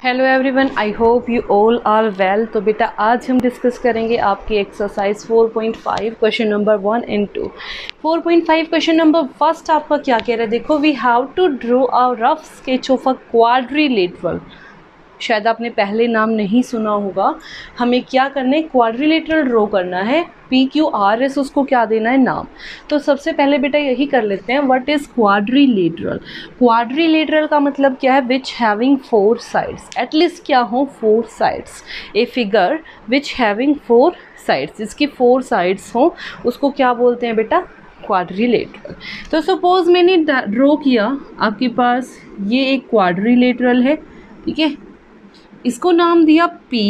Hello everyone, I hope you all are well. तो बेटा आज हम डिस्कस करेंगे आपकी exercise 4.5 question number 1 and 2। 4.5 question number first आपका क्या कह रहा है, देखो we have to draw a rough sketch of a quadrilateral. शायद आपने पहले नाम नहीं सुना होगा। हमें क्या करना है, क्वाड्रिलेटरल ड्रॉ करना है। PQRS उसको क्या देना है, नाम। तो सबसे पहले बेटा यही कर लेते हैं, व्हाट इज क्वाड्रिलेटरल। क्वाड्रिलेटरल का मतलब क्या है, विच हैविंग 4 साइड्स, एटलीस्ट क्या हो 4 sides. A figure which having 4 sides, जिसकी 4 साइड्स हो उसको क्या बोलते हैं बेटा, क्वाड्रिलेटरल। तो सपोज मैंने ड्रॉ किया, आपके पास ये एक क्वाड्रिलेटरल है, ठीक है। इसको नाम दिया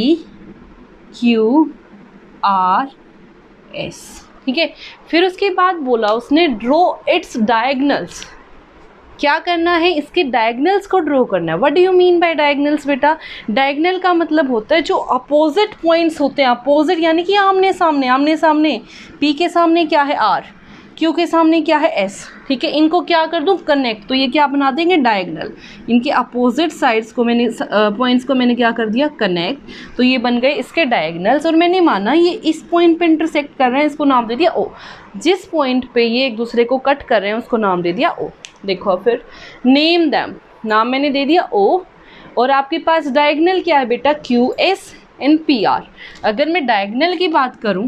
PQRS, ठीक है। फिर उसके बाद बोला उसने ड्रॉ इट्स डायगनल्स। क्या करना है, इसके डायगनल्स को ड्रॉ करना है। What do you mean by diagonals बेटा, डायगनल का मतलब होता है जो अपोजिट पॉइंट्स होते हैं, अपोजिट यानी कि आमने सामने। आमने सामने P के सामने क्या है R, Q के सामने क्या है S, ठीक है। इनको क्या कर दूं, कनेक्ट। तो ये क्या बना देंगे, डायगनल। इनके अपोजिट साइड्स को मैंने पॉइंट्स को मैंने क्या कर दिया, कनेक्ट। तो ये बन गए इसके डायगनल्स। और मैंने माना ये इस पॉइंट पे इंटरसेक्ट कर रहे हैं, इसको नाम दे दिया O। जिस पॉइंट पे ये एक दूसरे को कट कर रहे हैं उसको नाम दे दिया O। देखो फिर नेम दैम, नाम मैंने दे दिया O। और आपके पास डायगनल क्या है बेटा, QS एंड PR। अगर मैं डायगनल की बात करूं,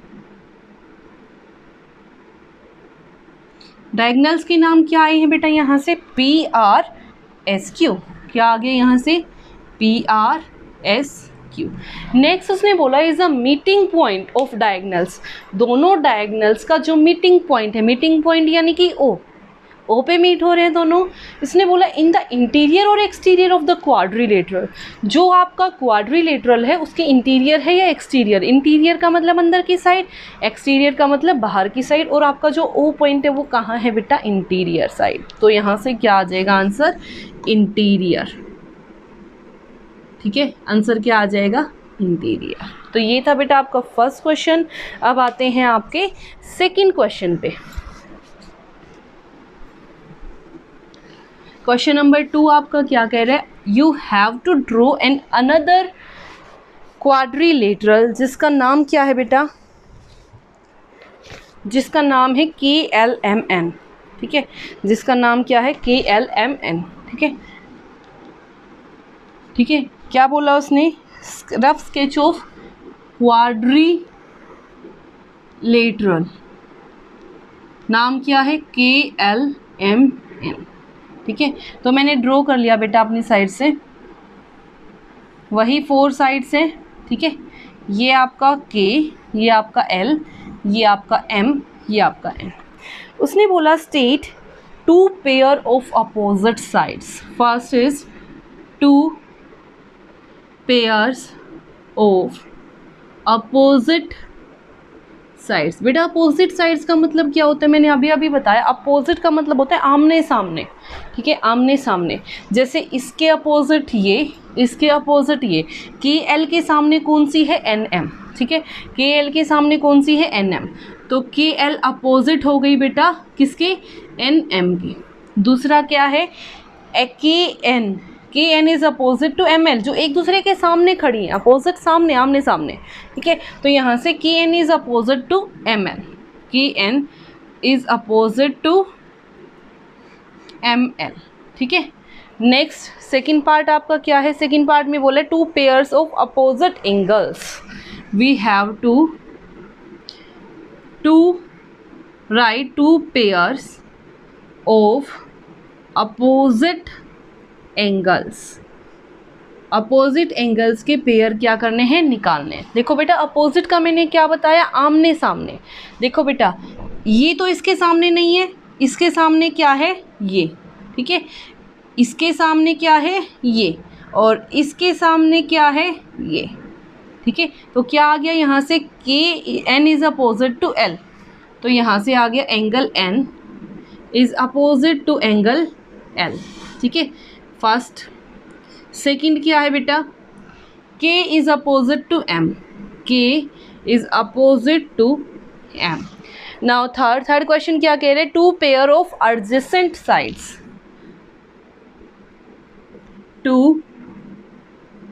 डायगनल्स के नाम क्या आए हैं बेटा, यहाँ से PRSQ। क्या आ गया यहाँ से, PRSQ। नेक्स्ट उसने बोला is a meeting point of diagonals. दोनों डायगनल्स का जो मीटिंग पॉइंट है, मीटिंग पॉइंट यानी कि O पे मीट हो रहे हैं दोनों। इसने बोला इन द इंटीरियर और एक्सटीरियर ऑफ द क्वाड्रिलेटरल। जो आपका क्वाड्रिलेटरल है उसके इंटीरियर है या एक्सटीरियर। इंटीरियर का मतलब अंदर की साइड, एक्सटीरियर का मतलब बाहर की साइड। और आपका जो O पॉइंट है वो कहाँ है बेटा, इंटीरियर साइड। तो यहाँ से क्या आ जाएगा आंसर, इंटीरियर, ठीक है। आंसर क्या आ जाएगा, इंटीरियर। तो ये था बेटा आपका फर्स्ट क्वेश्चन। अब आते हैं आपके सेकेंड क्वेश्चन पे। क्वेश्चन नंबर 2 आपका क्या कह रहा है, you have to draw an another quadrilateral जिसका नाम क्या है बेटा, जिसका नाम है KLMN, ठीक है। जिसका नाम क्या है, KLMN, ठीक है। ठीक है, क्या बोला उसने, रफ स्केच ऑफ क्वाड्रिलेटरल, नाम क्या है, KLMN, ठीक है। तो मैंने ड्रॉ कर लिया बेटा अपनी साइड से, वही 4 साइड्स हैं, ठीक है। ये आपका K, ये आपका L, ये आपका M, ये आपका N। उसने बोला state 2 pair of opposite sides. First is 2 pairs of opposite sides. बेटा अपोजिट साइड्स का मतलब क्या होता है, मैंने अभी अभी बताया। अपोजिट का मतलब होता है आमने सामने, ठीक है, आमने सामने। जैसे इसके अपोजिट ये, इसके अपोजिट ये। KL के सामने कौन सी है, NM, ठीक है। KL के सामने कौन सी है, NM। तो KL अपोजिट हो गई बेटा किसके, NM की। दूसरा क्या है, KN is opposite to ML, जो एक दूसरे के सामने खड़ी है, अपोजिट सामने, आमने सामने, ठीक है। तो यहाँ से KN is opposite to ML, KN is opposite to ML, ठीक है। नेक्स्ट सेकेंड पार्ट आपका क्या है, सेकेंड पार्ट में बोला 2 pairs of opposite angles. We have to write 2 pairs of opposite angles. Opposite angles के पेयर क्या करने हैं, निकालने हैं। देखो बेटा अपोजिट का मैंने क्या बताया, आमने सामने। देखो बेटा ये तो इसके सामने नहीं है, इसके सामने क्या है, ये, ठीक है। इसके सामने क्या है, ये, और इसके सामने क्या है, ये, ठीक है। तो क्या आ गया यहाँ से, KN is opposite to L। तो यहाँ से आ गया angle N is opposite to angle L, ठीक है। फर्स्ट। सेकंड क्या है बेटा, K is opposite to M, K is opposite to M। Now third question क्या कह रहे हैं, 2 pair of adjacent sides. 2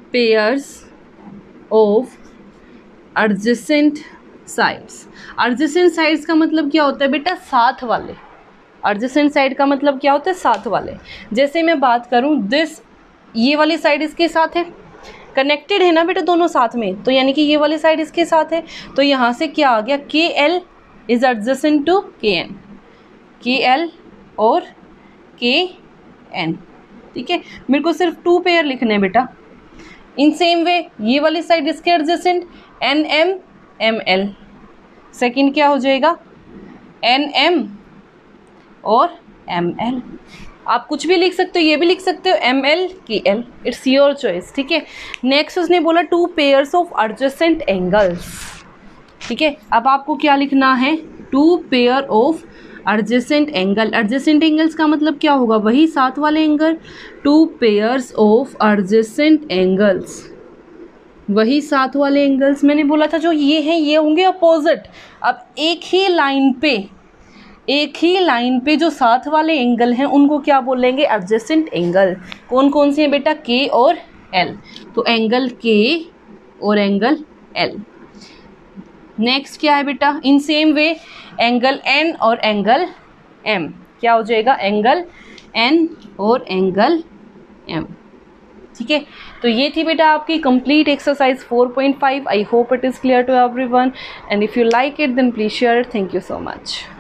pairs of adjacent sides. Adjacent sides का मतलब क्या होता है बेटा? साथ वाले। एडजेसेंट साइड का मतलब क्या होता है? साथ वाले। जैसे मैं बात करूं दिस, ये वाली साइड इसके साथ है, कनेक्टेड है ना बेटा दोनों साथ में, तो यानी कि ये वाली साइड इसके साथ है, तो यहाँ से क्या आ गया? K L is adjacent to K N, K L और के एन। ठीक है, मेरे को सिर्फ 2 पेयर लिखने हैं बेटा। इन सेम वे ये वाली साइड इसके adjacent N M M L, second क्या हो जाएगा? एन एम और एम एल। आप कुछ भी लिख सकते हो, ये भी लिख सकते हो एम एल की एल, इट्स योर चॉइस। ठीक है, नेक्स्ट उसने बोला 2 पेयर्स ऑफ एडजेसेंट एंगल्स। ठीक है, अब आपको क्या लिखना है? 2 pair of adjacent angle. Adjacent angles का मतलब क्या होगा? वही साथ वाले angle. 2 pairs of adjacent angles, वही साथ वाले एंगल्स। मैंने बोला था जो ये हैं ये होंगे अपोजिट। अब एक ही लाइन पे जो साथ वाले एंगल हैं उनको क्या बोलेंगे? Adjacent angle. कौन कौन से हैं बेटा? के और एल। तो एंगल के और एंगल एल। नेक्स्ट क्या है बेटा? In same way angle N और एंगल एम, क्या हो जाएगा? एंगल एन और एंगल एम। ठीक है, तो ये थी बेटा आपकी complete exercise 4.5। I hope it is clear to everyone, and if you like it then please share it. Thank you so much.